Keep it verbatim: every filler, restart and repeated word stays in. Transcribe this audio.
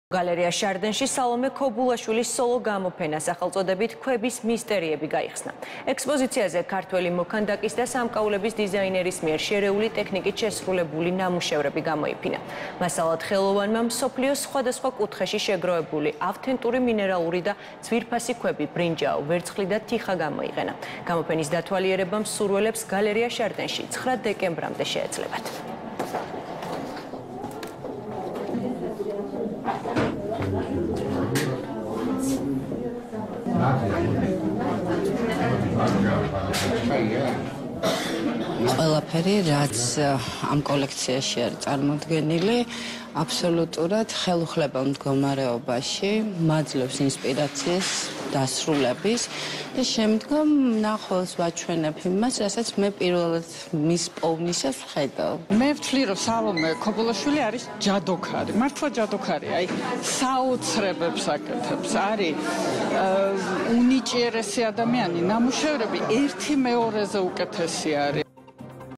Galeria Shardens-ში სალომე ქობულაშვილის სოლო გამოფენა სახელწოდებით ქვების მისტერიები გაიხსნა. ექსპოზიციაზე ქართველი მოქანდაკის და სამკაულების დიზაინერის მიერ შერეული ტექნიკით შესრულებული ნამუშევრები გამოიფინა. მასალად ხელოვანმა მსოფლიოს სხვადასხვა კუთხეში შეგროვებული ავთენტური მინერალური და ძვირფასი ქვები, ბრინჯაო, ვერცხლი და თიხა გამოიყენა. გამოფენის დათვალიერება მსურველებს გალერეა Shardens-ში ცხრა დეკემბრამდე შეეძლებათ. ყველაფერი, რაც ამ კოლექციაში არის წარმოდგენილი, აბსოლუტურად ხელუხლებელ მდგომარეობაში მაძლევს ინსპირაციას დასრულების და შემდგომ ნახველს ვაჩვენებ იმას, რასაც მე პირველად მის პოვნისას ვხედავ. მე ვთვლი, რომ სალომე ქობულაშვილი არის ჯადოქარი, მართლა ჯადოქარი, აი საოცრებებს აკეთებს, არის უნიჭიერესი ადამიანი, ნამუშევრები ერთი მეორეზე უკეთესი არის.